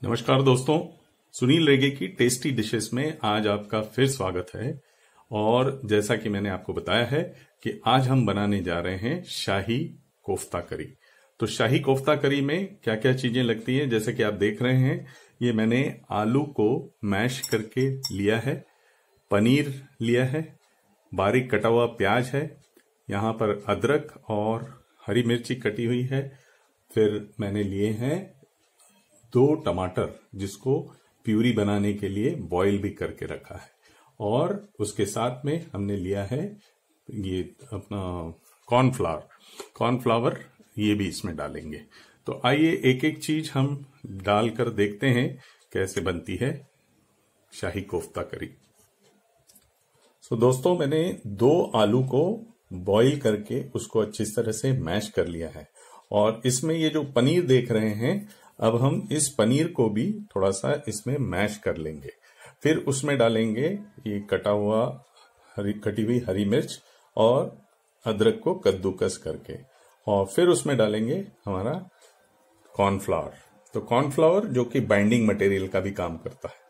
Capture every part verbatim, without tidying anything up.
नमस्कार दोस्तों, सुनील रेगे की टेस्टी डिशेस में आज आपका फिर स्वागत है। और जैसा कि मैंने आपको बताया है कि आज हम बनाने जा रहे हैं शाही कोफ्ता करी। तो शाही कोफ्ता करी में क्या क्या चीजें लगती हैं, जैसे कि आप देख रहे हैं, ये मैंने आलू को मैश करके लिया है, पनीर लिया है, बारीक कटा हुआ प्याज है, यहाँ पर अदरक और हरी मिर्ची कटी हुई है, फिर मैंने लिए हैं दो टमाटर जिसको प्यूरी बनाने के लिए बॉईल भी करके रखा है, और उसके साथ में हमने लिया है ये अपना कॉर्नफ्लावर कॉर्नफ्लावर ये भी इसमें डालेंगे। तो आइए एक एक चीज हम डालकर देखते हैं कैसे बनती है शाही कोफ्ता करी। तो दोस्तों, मैंने दो आलू को बॉईल करके उसको अच्छी तरह से मैश कर लिया है, और इसमें ये जो पनीर देख रहे हैं, अब हम इस पनीर को भी थोड़ा सा इसमें मैश कर लेंगे। फिर उसमें डालेंगे ये कटा हुआ हरी कटी हुई हरी मिर्च और अदरक को कद्दूकस करके, और फिर उसमें डालेंगे हमारा कॉर्नफ्लावर। तो कॉर्नफ्लावर जो कि बाइंडिंग मटेरियल का भी काम करता है।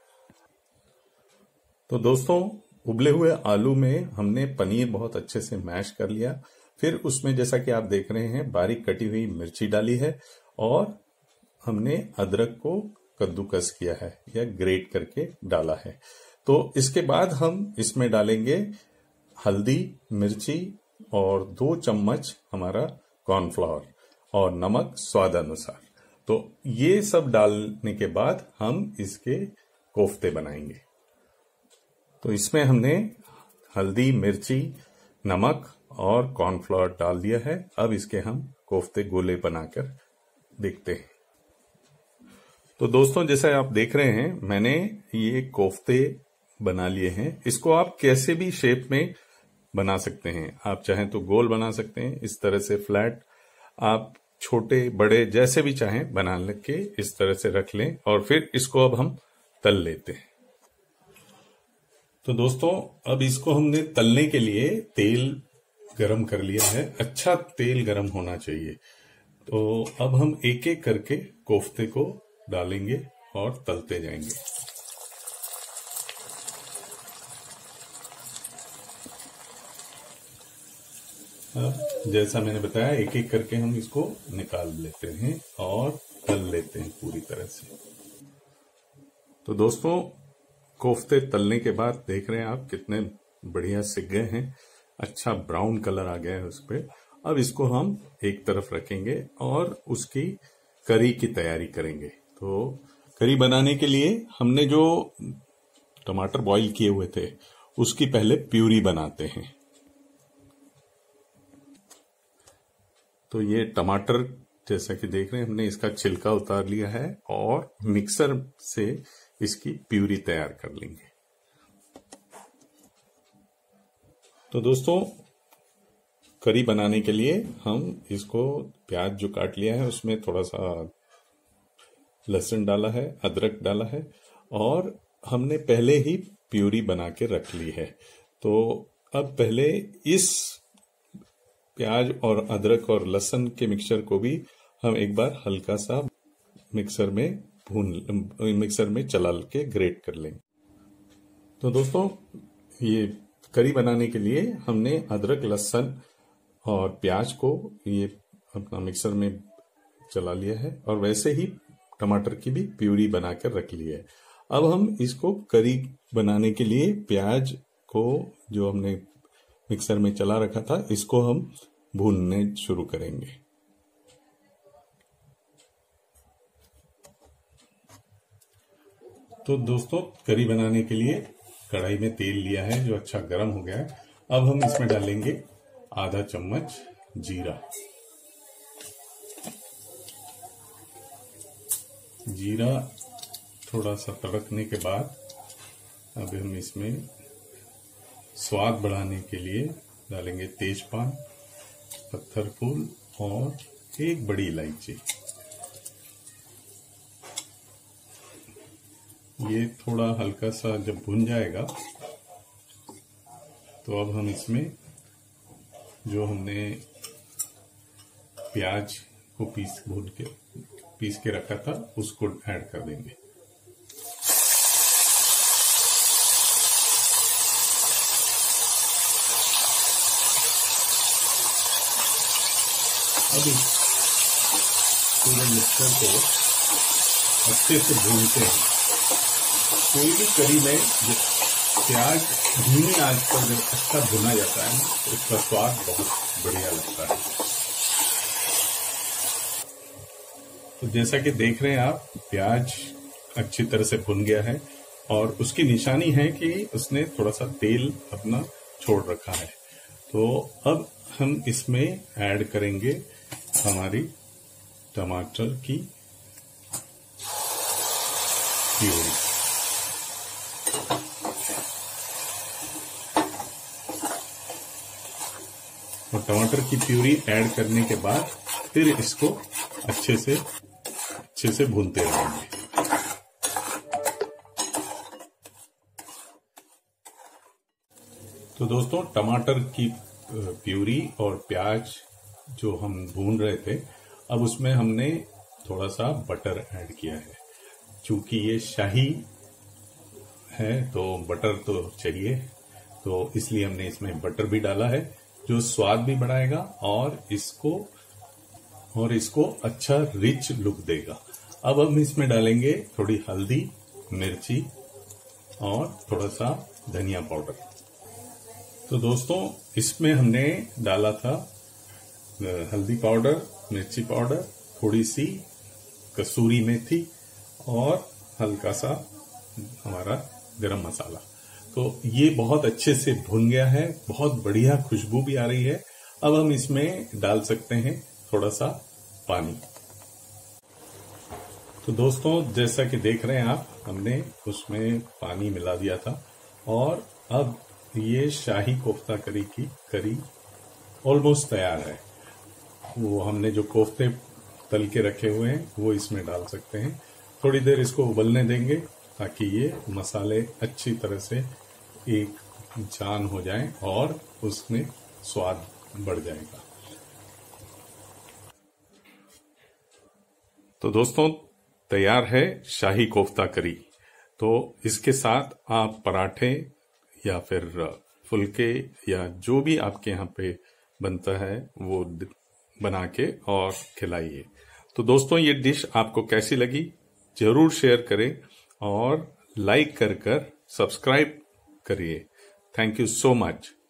तो दोस्तों, उबले हुए आलू में हमने पनीर बहुत अच्छे से मैश कर लिया। फिर उसमें जैसा कि आप देख रहे हैं बारीक कटी हुई मिर्ची डाली है, और हमने अदरक को कद्दूकस किया है या ग्रेट करके डाला है। तो इसके बाद हम इसमें डालेंगे हल्दी, मिर्ची और दो चम्मच हमारा कॉर्नफ्लावर और नमक स्वाद अनुसार। तो ये सब डालने के बाद हम इसके कोफ्ते बनाएंगे। तो इसमें हमने हल्दी, मिर्ची, नमक और कॉर्नफ्लावर डाल दिया है। अब इसके हम कोफ्ते गोले बनाकर देखते हैं। तो दोस्तों, जैसा आप देख रहे हैं, मैंने ये कोफ्ते बना लिए हैं। इसको आप कैसे भी शेप में बना सकते हैं। आप चाहें तो गोल बना सकते हैं, इस तरह से फ्लैट, आप छोटे बड़े जैसे भी चाहें बना के इस तरह से रख लें, और फिर इसको अब हम तल लेते हैं। तो दोस्तों, अब इसको हमने तलने के लिए तेल गरम कर लिया है। अच्छा तेल गरम होना चाहिए। तो अब हम एक एक करके कोफ्ते को डालेंगे और तलते जाएंगे। अब जैसा मैंने बताया, एक एक करके हम इसको निकाल लेते हैं और तल लेते हैं पूरी तरह से। तो दोस्तों, कोफ्ते तलने के बाद देख रहे हैं आप कितने बढ़िया सिक गए हैं। अच्छा ब्राउन कलर आ गया है उस पर। अब इसको हम एक तरफ रखेंगे और उसकी करी की तैयारी करेंगे। तो करी बनाने के लिए हमने जो टमाटर बॉईल किए हुए थे उसकी पहले प्यूरी बनाते हैं। तो ये टमाटर जैसा कि देख रहे हैं, हमने इसका छिलका उतार लिया है और मिक्सर से इसकी प्यूरी तैयार कर लेंगे। तो दोस्तों, करी बनाने के लिए हम इसको प्याज जो काट लिया है उसमें थोड़ा सा लहसुन डाला है, अदरक डाला है, और हमने पहले ही प्यूरी बना के रख ली है। तो अब पहले इस प्याज और अदरक और लहसुन के मिक्सचर को भी हम एक बार हल्का सा मिक्सर में भून मिक्सर में चला के ग्रेट कर लेंगे। तो दोस्तों, ये करी बनाने के लिए हमने अदरक, लहसुन और प्याज को ये अपना मिक्सर में चला लिया है, और वैसे ही टमाटर की भी प्यूरी बनाकर रख ली है। अब हम इसको करी बनाने के लिए प्याज को जो हमने मिक्सर में चला रखा था, इसको हम भूनने शुरू करेंगे। तो दोस्तों, करी बनाने के लिए कढ़ाई में तेल लिया है जो अच्छा गर्म हो गया है। अब हम इसमें डालेंगे आधा चम्मच जीरा। जीरा थोड़ा सा तड़कने के बाद अब हम इसमें स्वाद बढ़ाने के लिए डालेंगे तेजपान, पत्थर फूल और एक बड़ी इलायची। ये थोड़ा हल्का सा जब भुन जाएगा तो अब हम इसमें जो हमने प्याज को पीस भून के पीस के रखा था उसको ऐड कर देंगे। अब इस पूरे मिक्सचर को अच्छे से भूनते हैं। कोई भी करी में प्याज धीमी आंच पर जब अच्छा भुना जाता है तो उसका स्वाद बहुत बढ़िया लगता है। तो जैसा कि देख रहे हैं आप, प्याज अच्छी तरह से भुन गया है और उसकी निशानी है कि उसने थोड़ा सा तेल अपना छोड़ रखा है। तो अब हम इसमें ऐड करेंगे हमारी टमाटर की प्यूरी। और टमाटर की प्यूरी ऐड करने के बाद फिर इसको अच्छे से अच्छे से भूनते रहेंगे। तो दोस्तों, टमाटर की प्यूरी और प्याज जो हम भून रहे थे, अब उसमें हमने थोड़ा सा बटर ऐड किया है। चूंकि ये शाही है तो बटर तो चाहिए, तो इसलिए हमने इसमें बटर भी डाला है, जो स्वाद भी बढ़ाएगा और इसको और इसको अच्छा रिच लुक देगा। अब हम इसमें डालेंगे थोड़ी हल्दी, मिर्ची और थोड़ा सा धनिया पाउडर। तो दोस्तों, इसमें हमने डाला था हल्दी पाउडर, मिर्ची पाउडर, थोड़ी सी कसूरी मेथी और हल्का सा हमारा गरम मसाला। तो ये बहुत अच्छे से भुन गया है, बहुत बढ़िया खुशबू भी आ रही है। अब हम इसमें डाल सकते हैं थोड़ा सा पानी। तो दोस्तों, जैसा कि देख रहे हैं आप, हमने उसमें पानी मिला दिया था और अब ये शाही कोफ्ता करी की करी ऑलमोस्ट तैयार है। वो हमने जो कोफ्ते तल के रखे हुए हैं वो इसमें डाल सकते हैं। थोड़ी देर इसको उबलने देंगे ताकि ये मसाले अच्छी तरह से एक जान हो जाएं और उसमें स्वाद बढ़ जाएगा। तो दोस्तों, तैयार है शाही कोफ्ता करी। तो इसके साथ आप पराठे या फिर फुलके या जो भी आपके यहाँ पे बनता है वो बना के और खिलाइए। तो दोस्तों, ये डिश आपको कैसी लगी जरूर शेयर करें और लाइक कर कर सब्सक्राइब करिए। Thank you so much.